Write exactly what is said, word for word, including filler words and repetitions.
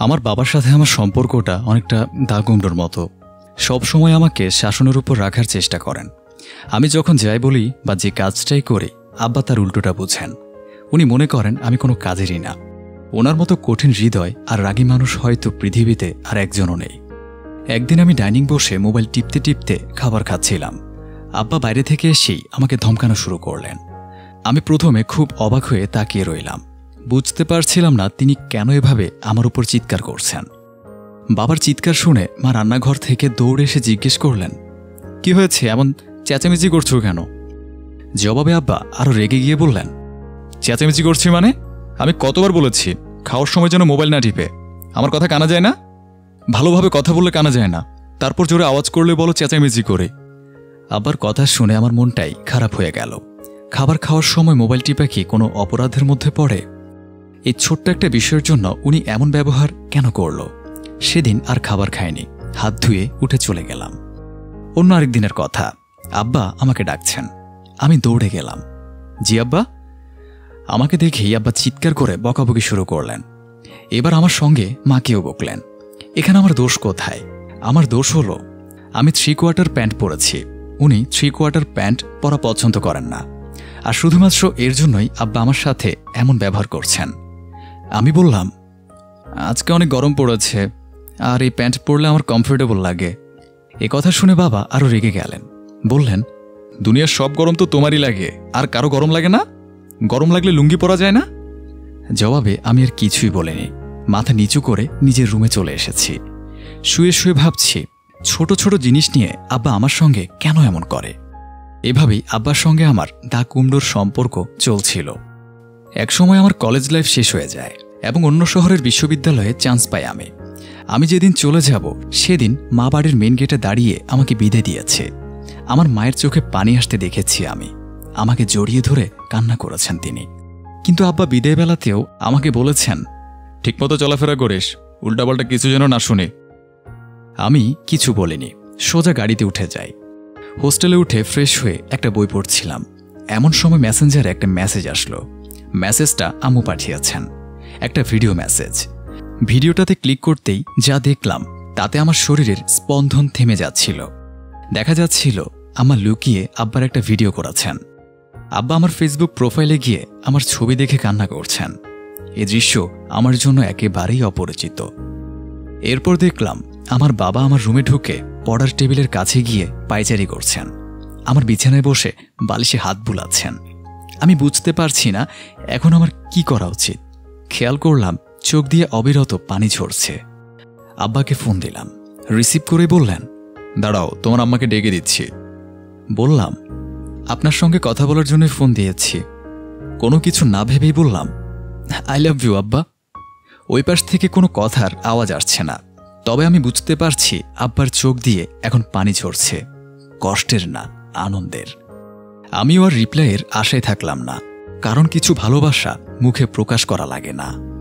আমার বাবার সাথে আমার সম্পর্কটা অনেকটা দাগুমডোর মতো। সবসময় আমাকে শাসনের উপর রাখার চেষ্টা করেন। আমি যখন যাই বলি বা যে কাজটাই করি, আব্বা তার উল্টোটা বুঝেন। উনি মনে করেন আমি কোনো কাজেরই না। ওনার মতো কঠিন হৃদয় আর রাগী মানুষ হয়তো পৃথিবীতে আর একজনও নেই। একদিন আমি ডাইনিং বসে মোবাইল টিপতে টিপতে খাবার খাচ্ছিলাম। আব্বা বাইরে থেকে এসেই আমাকে ধমকানো শুরু করলেন। আমি প্রথমে খুব অবাক হয়ে তাকিয়ে রইলাম। বুঝতে পারছিলাম না তিনি কেন এভাবে আমার উপর চিৎকার করছেন। বাবার চিৎকার শুনে মা রান্নাঘর থেকে দৌড়ে এসে জিজ্ঞেস করলেন, কি হয়েছে, এমন চেঁচামেচি করছো কেন? জবাবে আব্বা আরো রেগে গিয়ে বললেন, চেঁচামেচি করছি মানে? আমি কতবার বলেছি খাওয়ার সময় যেন মোবাইল না টিপে। আমার কথা কানা যায় না? ভালোভাবে কথা বললে কানা যায় না, তারপর জোরে আওয়াজ করলে বলো চেঁচামেচি করে। আব্বার কথা শুনে আমার মনটাই খারাপ হয়ে গেল। খাবার খাওয়ার সময় মোবাইল টিপা কি কোনো অপরাধের মধ্যে পড়ে? এই ছোট্ট একটা বিষয়ের জন্য উনি এমন ব্যবহার কেন করল? সেদিন আর খাবার খায়নি, হাত ধুয়ে উঠে চলে গেলাম। অন্য আরেক দিনের কথা, আব্বা আমাকে ডাকছেন। আমি দৌড়ে গেলাম। জি আব্বা। আমাকে দেখেই আব্বা চিৎকার করে বকাবকি শুরু করলেন। এবার আমার সঙ্গে মাকেও বকলেন। এখানে আমার দোষ কোথায়? আমার দোষ হলো আমি থ্রি কোয়ার্টার প্যান্ট পরেছি। উনি থ্রি কোয়ার্টার প্যান্ট পরা পছন্দ করেন না, আর শুধুমাত্র এর জন্যই আব্বা আমার সাথে এমন ব্যবহার করছেন। আমি বললাম, আজকে অনেক গরম পড়েছে, আর এই প্যান্ট পরলে আমার কমফোর্টেবল লাগে। এ কথা শুনে বাবা আরো রেগে গেলেন। বললেন, দুনিয়ার সব গরম তো তোমারই লাগে, আর কারো গরম লাগে না? গরম লাগলে লুঙ্গি পরা যায় না? জবাবে আমি আর কিছুই বলিনি। মাথা নিচু করে নিজের রুমে চলে এসেছি। শুয়ে শুয়ে ভাবছি, ছোট ছোট জিনিস নিয়ে আব্বা আমার সঙ্গে কেন এমন করে। এভাবেই আব্বার সঙ্গে আমার দা কুমড়োর সম্পর্ক চলছিল। একসময় আমার কলেজ লাইফ শেষ হয়ে যায় এবং অন্য শহরের বিশ্ববিদ্যালয়ে চান্স পাই আমি। আমি যেদিন চলে যাব সেদিন মা বাড়ির মেন গেটে দাঁড়িয়ে আমাকে বিদায় দিয়েছে। আমার মায়ের চোখে পানি আসতে দেখেছি আমি। আমাকে জড়িয়ে ধরে কান্না করেছেন তিনি। কিন্তু আব্বা বিদায় বেলাতেও আমাকে বলেছেন, ঠিকমতো চলাফেরা করিস, উল্টাপাল্টা কিছু যেন না শুনে। আমি কিছু বলিনি, সোজা গাড়িতে উঠে যাই। হোস্টেলে উঠে ফ্রেশ হয়ে একটা বই পড়ছিলাম। এমন সময় মেসেঞ্জারে একটা মেসেজ আসলো। মেসেজটা আম্মু পাঠিয়েছেন, একটা ভিডিও মেসেজ। ভিডিওটাতে ক্লিক করতেই যা দেখলাম তাতে আমার শরীরের স্পন্দন থেমে যাচ্ছিল। দেখা যাচ্ছিল আমার লুকিয়ে আব্বার একটা ভিডিও করেছেন। আব্বা আমার ফেসবুক প্রোফাইলে গিয়ে আমার ছবি দেখে কান্না করছেন। এ দৃশ্য আমার জন্য একেবারেই অপরিচিত। এরপর দেখলাম আমার বাবা আমার রুমে ঢুকে পড়ার টেবিলের কাছে গিয়ে পায়চারি করছেন। আমার বিছানায় বসে বালিশে হাত বুলাচ্ছেন। আমি বুঝতে পারছি না এখন আমার কি করা উচিত। খেয়াল করলাম চোখ দিয়ে অবিরত পানি ঝরছে। আব্বাকে ফোন দিলাম। রিসিভ করে বললেন, দাঁড়াও, তোমার আম্মাকে ডেকে দিচ্ছি। বললাম, আপনার সঙ্গে কথা বলার জন্য ফোন দিয়েছি। কোনো কিছু না ভেবেই বললাম, আই লাভ ইউ আব্বা। ওই পাশ থেকে কোনো কথার আওয়াজ আসছে না, তবে আমি বুঝতে পারছি আব্বার চোখ দিয়ে এখন পানি ঝরছে, কষ্টের না, আনন্দের। আমিও আর রিপ্লাইয়ের আশায় থাকলাম না, কারণ কিছু ভালোবাসা মুখে প্রকাশ করা লাগে না।